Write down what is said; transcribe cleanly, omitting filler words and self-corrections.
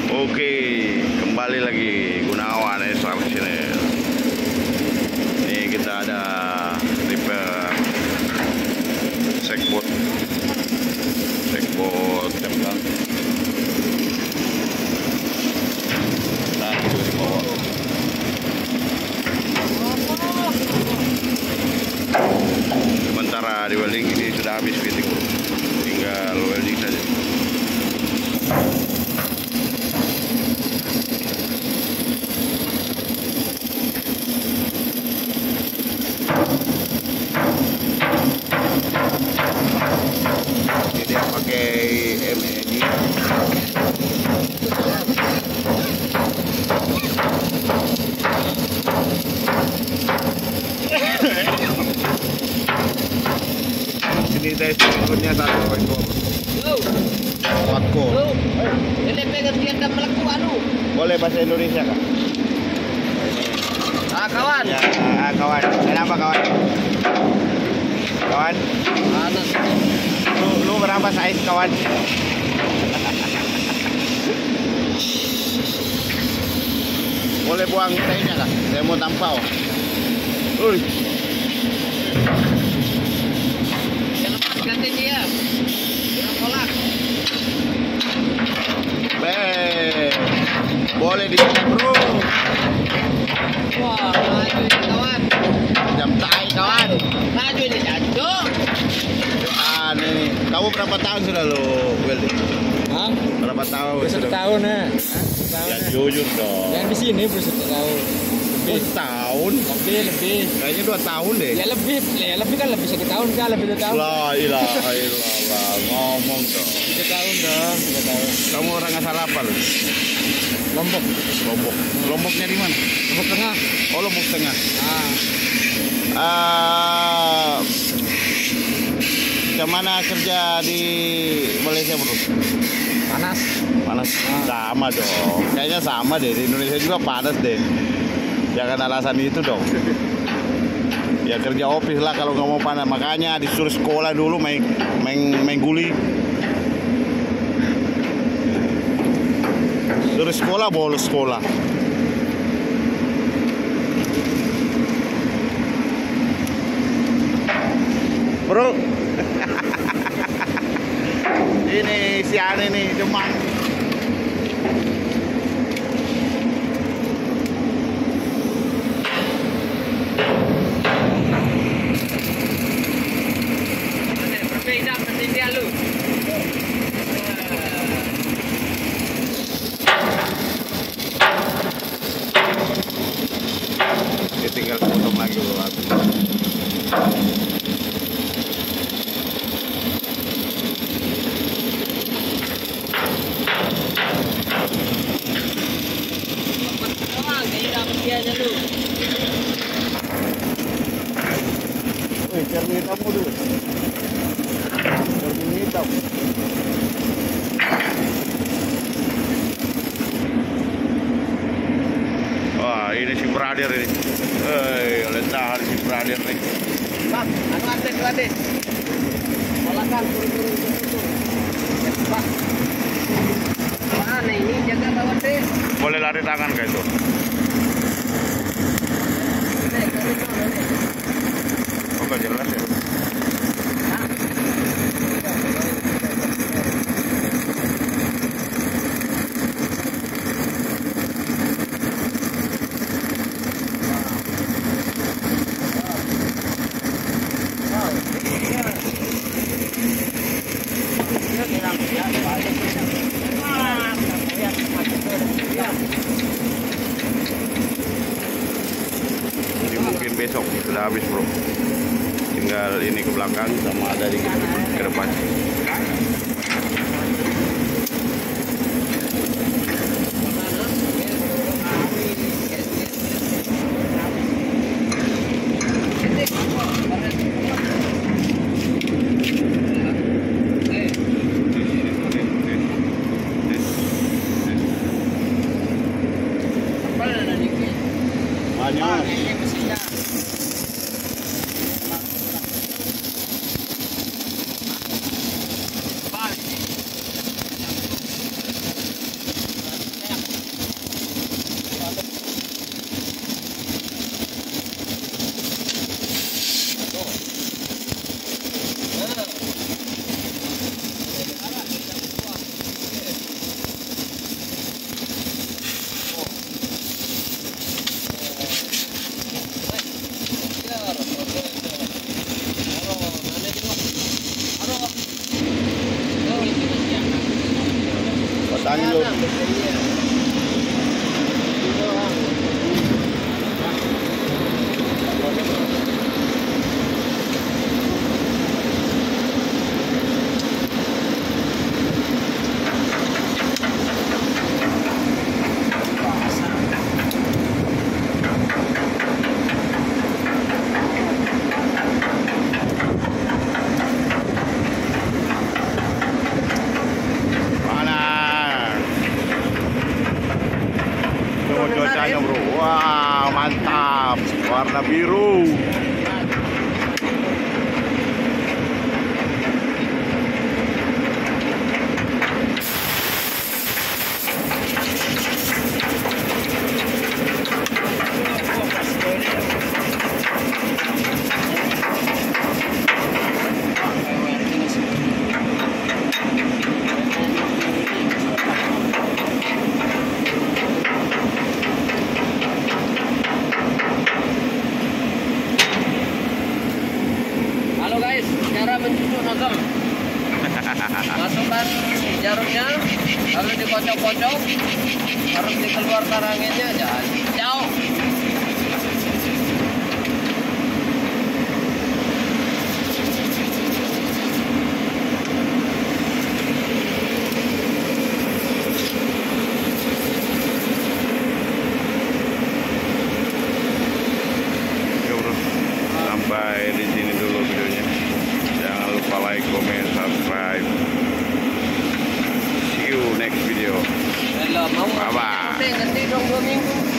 Oke, kembali lagi Gunawan Extraction. Ini kita ada repair sekbot tembak. Nah, itu di bawah. Sementara di welding ini sudah habis fitting, tinggal welding saja. Ini dia pakai MED. Ini saya sebenarnya 1.2 Watko. Ini pegang dia dan melaku anu. Boleh bahasa Indonesia kak? Kawan. Ya, kawan. Kenapa kawan? Kawan? Panas. Lu berapa size kawan? Boleh buang tehnya kak? Saya mau tampau. Uy. Ganti dia. Jangan kolak. Boleh dicek bro. Wah, maju ini kawan. Jam tai kawan. Maju ini jancuk. Nih. Kamu berapa tahun sudah lo welding? Hah? Berapa tahun? Udah 1 tahun ya. Ya jujur dong. Yang di sini baru 1 tahun. Lebih. Tahun? Lebih. Kayaknya 2 tahun deh. Ya lebih kan lebih 1 tahun kan lebih 2 tahun. La ilaha illallah, ngomong dong. 3 tahun dong, 3 tahun. Kamu orang asal apa lu? Lombok. Lombok. Lomboknya di mana? Lombok Tengah. Oh, Lombok Tengah. Ah. Kemana kerja di Malaysia bro? Panas. Panas. Sama dong. Kayaknya sama deh. Di Indonesia juga panas deh. Jangan alasan itu dong. Ya kerja office lah kalau nggak mau panas. Makanya disuruh sekolah dulu main guli. Suruh sekolah bolos sekolah. Bro. Ini si Ane nih Demang. Berbeda seperti dia lu. Dia tinggal potong lagi bro. Cermin hitam dulu. Cermin hitam. Wah, ini si Bradir ini. Lentahan si Bradir nih. Bang, anu antek lade. Kolakan turun. Bang. Mana ini jaga kawan deh. Boleh lari tangan kayak itu. Oh, nggak jelas ya. Jadi mungkin besok sudah habis bro. Tinggal ini ke belakang sama ada di ke depan. Banyak. Ini mesinnya. Download. Cuacanya bro, wah mantap, warna biru. Cara mencucuk nozzle. Masukkan jarumnya, lalu dikocok-kocok, harus dikeluarkan anginnya, jangan jauh. Oke bro, sampai di sini dulu videonya. Jangan lupa like, comment, subscribe. See you next video. Bye bye. Nanti dong 2 minggu.